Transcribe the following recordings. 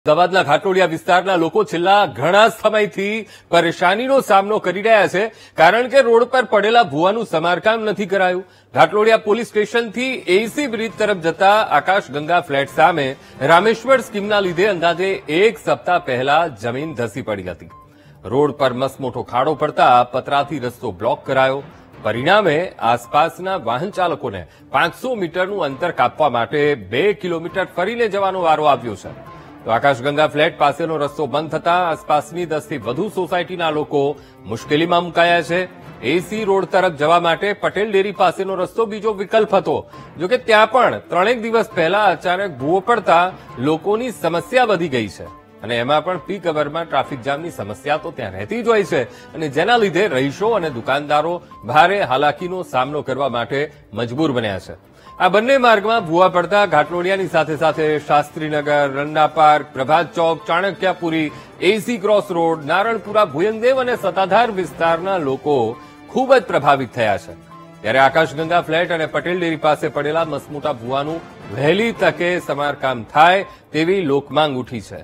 અમદાવાદના ઘાટલોડિયા વિસ્તારના લોકો છેલ્લા ઘણા સમયથી પરેશાનીનો સામનો કરી રહ્યા છે, કારણ કે રોડ પર પડેલા ભૂવાનું સમારકામ નથી કરાયું. ઘાટલોડિયા પોલીસ સ્ટેશનથી એસી બ્રિજ તરફ જતા આકાશગંગા ફ્લેટ સામે રામેશ્વર સ્કીમના લીધે અંદાજે એક સપ્તાહ પહેલા જમીન ધસી પડી હતી. રોડ પર મસમોટો ખાડો પડતા પતરાથી રસ્તો બ્લોક કરાયો. પરિણામે આસપાસના વાહન ચાલકોને 500 મીટરનું અંતર કાપવા માટે 2 કિલોમીટર ફરીને જવાનો વારો આવ્યો છે. તો આકાશગંગા ફ્લેટ પાસેનો રસ્તો બંધ થતા આસપાસની 10 થી વધુ સોસાયટીના લોકો મુશ્કેલીમાં મુકાયા છે. એસી રોડ તરફ જવા માટે પટેલ ડેરી પાસેનો રસ્તો બીજો વિકલ્પ હતો. જોકે ત્યાં પણ 3 દિવસ પહેલા અચાનક ભૂવો પડતા લોકોની સમસ્યા વધી ગઈ છે, અને એમાં પણ પીક અવરમાં ટ્રાફિક જામની સમસ્યા તો ત્યાં રહેતી જ હોય છે, અને જેના લીધે રહીશો અને દુકાનદારો ભારે હાલાકીનો સામનો કરવા માટે મજબૂર બન્યા છે. આ બંને માર્ગમાં ભૂવા પડતા ઘાટલોડિયાની સાથે સાથે Shastrinagar, Randa park, Prabhat Chowk, Chanakyapuri, AC cross road, Naranpura, Bhuyangdev અને સત્તાધાર વિસ્તારના લોકો ખૂબ જ પ્રભાવિત થયા છે. ત્યારે આકાશગંગા ફ્લેટ અને પટેલ ડેરી પાસે પડેલા મસમોટા ભૂવાનું વહેલી તકે સમારકામ થાય તેવી લોકમાંગ ઉઠી છે.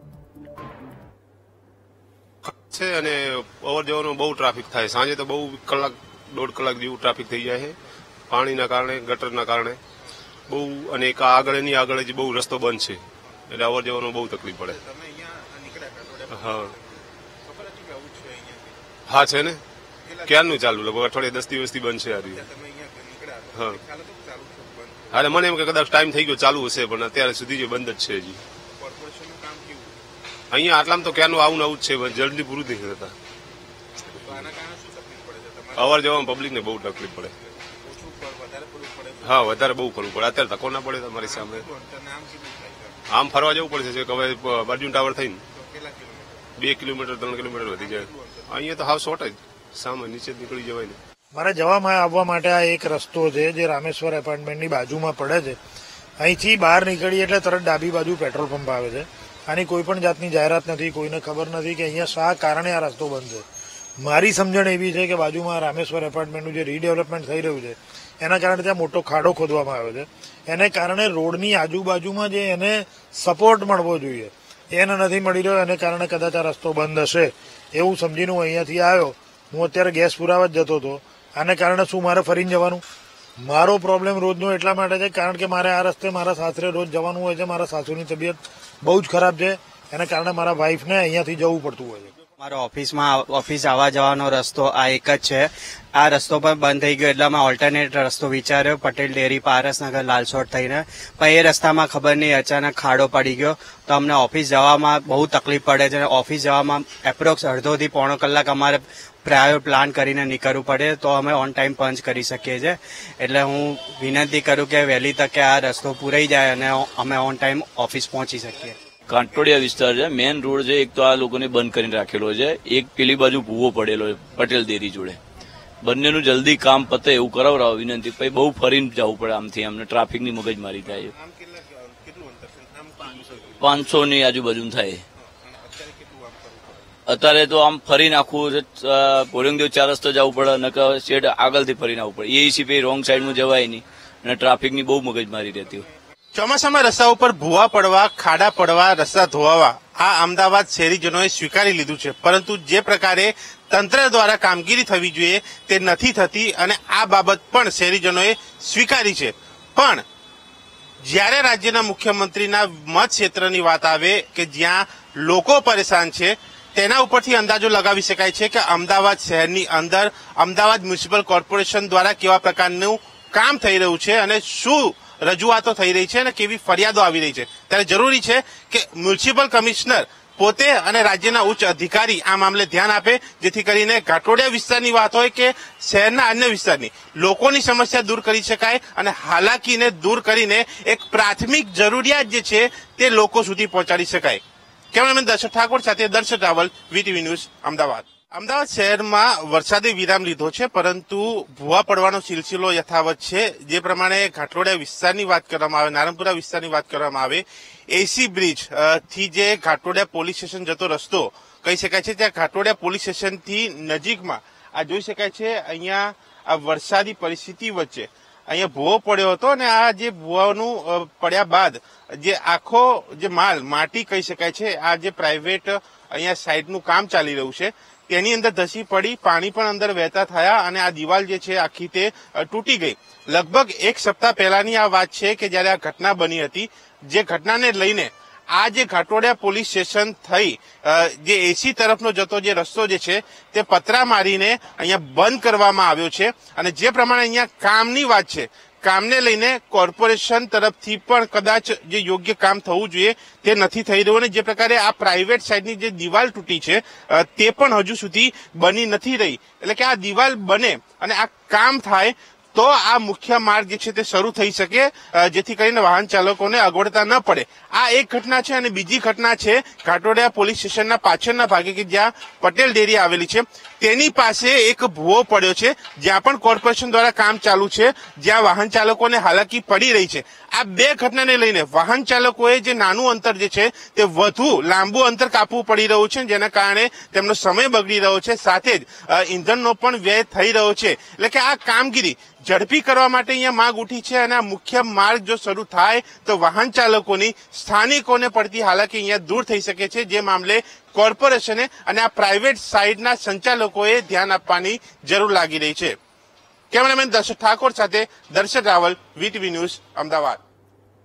અને અવર જવરનો બહુ ટ્રાફિક થાય. સાંજે તો બહુ કલાક 1.5 કલાક જેવું ટ્રાફિક થઈ જાય છે, પાણીના કારણે, ગટરના કારણે બહુ. અને એક આગળની આગળ જ બહુ રસ્તો બંધ છે, એટલે અવર જવરનો બહુ તકલીફ પડે. હા છે ને, ક્યારનું ચાલુ, લગભગ અઠવાડિયે 10 દિવસથી બંધ છે. હા હા, મને એમ કે કદાચ ટાઈમ થઈ ગયો ચાલુ હશે, પણ અત્યારે સુધી જે બંધ જ છે હજી. અહીંયા આટલામાં તો ક્યારનું આવું નવું જ છે, જલ્દી પૂરું નથી થતા. અવર જવામાં પબ્લિકને બહુ તકલીફ પડે. હા, વધારે બહુ કરવું પડે. અત્યારે ધક્કો ના પડે તમારી સામે, આમ ફરવા જવું પડશે. હવે બાજુ ટાવર થઈને 2 કિલોમીટર 3 કિલોમીટર વધી જાય. અહીંયા તો હાવ શોર્ટ જ, સામે નીચે નીકળી જવાય ને. મારે જવામાં આવવા માટે આ એક રસ્તો છે જે રામેશ્વર એપાર્ટમેન્ટની બાજુમાં પડે છે. અહીંથી બહાર નીકળીએ એટલે તરત ડાબી બાજુ પેટ્રોલ પંપ આવે છે. આની કોઈ પણ જાતની જાહેરાત નથી, કોઈને ખબર નથી કે અહીંયા શા કારણે આ રસ્તો બંધ છે. મારી સમજણ એવી છે કે બાજુમાં રામેશ્વર એપાર્ટમેન્ટનું જે રીડેવલપમેન્ટ થઈ રહ્યું છે એના કારણે ત્યાં મોટો ખાડો ખોદવામાં આવ્યો છે. એને કારણે રોડની આજુબાજુમાં જે એને સપોર્ટ મળવો જોઈએ એને નથી મળી રહ્યો. એને કારણે કદાચ આ રસ્તો બંધ હશે એવું સમજીને હું અહીંયાથી આવ્યો. હું અત્યારે ગેસ પુરાવા જ જતો હતો. આને કારણે શું મારે ફરીને જવાનું? મારો પ્રોબ્લેમ રોજનો એટલા માટે છે કારણ કે મારે આ રસ્તે મારા સાસરે રોજ જવાનું હોય છે. મારા સાસુની તબિયત બહુ જ ખરાબ છે, એને કારણે મારા વાઇફને અહીંયાથી જવું પડતું હોય છે. મારો ઓફિસ આવવા જવાનો રસ્તો આ એક જ છે. આ રસ્તો પણ બંધ થઈ ગયો એટલે મેં ઓલ્ટરનેટ રસ્તો વિચાર્યો, પટેલ ડેરી, પારસનગર, લાલસોટ થઈને. પણ એ રસ્તામાં ખબર નહીં અચાનક ખાડો પડી ગયો, તો અમને ઓફિસ જવામાં બહુ તકલીફ પડે છે. ઓફિસ જવામાં એપ્રોક્સ અડધોથી પોણો કલાક અમારે પ્રાયોર પ્લાન કરીને નીકળવું પડે, તો અમે ઓન ટાઈમ પંચ કરી શકીએ છીએ. એટલે હું વિનંતી કરું કે વહેલી તકે આ રસ્તો પૂરાઈ જાય અને અમે ઓન ટાઈમ ઓફિસ પહોંચી શકીએ. ઘાટલોડિયા વિસ્તાર છે, મેન રોડ છે. એક તો આ લોકોને બંધ કરીને રાખેલો છે, એક પેલી બાજુ ભૂવો પડેલો છે પટેલ ડેરી જોડે. બંનેનું જલ્દી કામ પતે એવું કરાવરાવો વિનંતી. પછી બહુ ફરીને જવું પડે આમથી, અમને ટ્રાફિકની મગજમારી થાય. 500 ની આજુબાજુ થાય. અત્યારે તો આમ ફરી નાખવું, ભોળંગદેવ 4 રસ્તે જવું પડે, નકર શેડ આગળથી ફરી નાખવું પડે. એસી પછી રોંગ સાઈડનું જવાય નહીં, અને ટ્રાફિકની બહુ મગજમારી રહેતી હોય. ચોમાસામાં રસ્તા ઉપર ભૂવા પડવા, ખાડા પડવા, રસ્તા ધોવાવા આ અમદાવાદ શહેરીજનોએ સ્વીકારી લીધું છે. પરંતુ જે પ્રકારે તંત્ર દ્વારા કામગીરી થવી જોઈએ તે નથી થતી, અને આ બાબત પણ શહેરીજનોએ સ્વીકારી છે. પણ જ્યારે રાજ્યના મુખ્યમંત્રીના મત ક્ષેત્રની વાત આવે કે જ્યાં લોકો પરેશાન છે, તેના ઉપરથી અંદાજો લગાવી શકાય છે કે અમદાવાદ શહેરની અંદર અમદાવાદ મ્યુનિસિપલ કોર્પોરેશન દ્વારા કેવા પ્રકારનું કામ થઈ રહ્યું છે અને શું રજૂઆતો થઈ રહી છે અને કેવી ફરિયાદો આવી રહી છે. ત્યારે જરૂરી છે કે મ્યુનિસિપલ કમિશનર પોતે અને રાજ્યના ઉચ્ચ અધિકારી આ મામલે ધ્યાન આપે, જેથી કરીને ઘાટલોડિયા વિસ્તારની વાત હોય કે શહેરના અન્ય વિસ્તારની લોકોની સમસ્યા દૂર કરી શકાય અને હાલાકીને દૂર કરીને એક પ્રાથમિક જરૂરિયાત જે છે તે લોકો સુધી પહોંચાડી શકાય. કેમેરામેન દર્શક ઠાકોર સાથે દર્શક રાવલ, વીટીવી ન્યૂઝ, અમદાવાદ. અમદાવાદ શહેરમાં વરસાદે વિરામ લીધો છે, પરંતુ ભૂવા પડવાનો સિલસિલો યથાવત છે. જે પ્રમાણે ઘાટલોડિયા વિસ્તારની વાત કરવામાં આવે, નારણપુરા વિસ્તારની વાત કરવામાં આવે, એસી બ્રિજ થી જે ઘાટલોડિયા પોલીસ સ્ટેશન જતો રસ્તો કહી શકાય છે, ત્યાં ઘાટલોડિયા પોલીસ સ્ટેશનથી નજીકમાં આ જોઈ શકાય છે. અહીંયા આ વરસાદી પરિસ્થિતિ વચ્ચે અહીંયા ભૂવો પડ્યો હતો અને આ જે ભૂવાનું પડ્યા બાદ જે આખો જે માટી કહી શકાય છે, આ જે પ્રાઇવેટ અહીંયા સાઇડનું કામ ચાલી રહ્યું છે તેની અંદર ધસી પડી, પાણી પણ અંદર વહેતા થયા અને આ દિવાલ જે છે આખી તે તૂટી ગઈ. લગભગ એક સપ્તાહ પહેલાની આ વાત છે કે જયારે આ ઘટના બની હતી, જે ઘટનાને લઈને આ જે ઘાટોડિયા પોલીસ સ્ટેશન થઈ જે એસી તરફનો જતો જે રસ્તો જે છે તે પતરા મારીને અહીંયા બંધ કરવામાં આવ્યો છે. અને જે પ્રમાણે અહીંયા કામની વાત છે, કામને લઈને કોર્પોરેશન તરફથી પણ કદાચ જે યોગ્ય કામ થવું જોઈએ તે નથી થઈ રહ્યું. અને જે પ્રકારે આ પ્રાઇવેટ સાઇડની જે દિવાલ તૂટી છે તે પણ હજુ સુધી બની નથી રહી. એટલે કે આ દિવાલ બને અને આ કામ થાય તો આ મુખ્ય માર્ગ જે છે તે શરૂ થઈ શકે, જેથી કરીને વાહન ચાલકોને અગવડતા ન પડે. આ એક ઘટના છે. અને બીજી ઘટના છે ઘાટોડિયા પોલીસ સ્ટેશનના પાછળના ભાગે કે જ્યાં પટેલ ડેરી આવેલી છે તેની પાસે એક ભૂવો પડ્યો છે, જ્યાં પણ કોર્પોરેશન દ્વારા કામ ચાલુ છે, જ્યાં વાહન ચાલકોને હાલાકી પડી રહી છે. આ બે ઘટનાને લઈને વાહન ચાલકોએ જે નાનું અંતર જે છે તે વધુ લાંબુ અંતર કાપવું પડી રહ્યું છે, જેના કારણે તેમનો સમય બગડી રહ્યો છે, સાથે જ ઇંધણનો પણ વ્યય થઈ રહ્યો છે. એટલે કે આ કામગીરી ઝડપી કરવા માટે અહીંયા માંગ ઉઠી છે. અને આ મુખ્ય માર્ગ જો શરૂ થાય તો વાહન ચાલકોની, સ્થાનિકોને પડતી હાલાકી અહીંયા દૂર થઈ શકે છે, જે મામલે કોર્પોરેશને અને આ પ્રાઇવેટ સાઇડના સંચાલકોએ ધ્યાન આપવાની જરૂર લાગી રહી છે. કેમેરામેન દર્શક ઠાકોર સાથે દર્શક રાવલ, વીટીવી ન્યૂઝ, અમદાવાદ.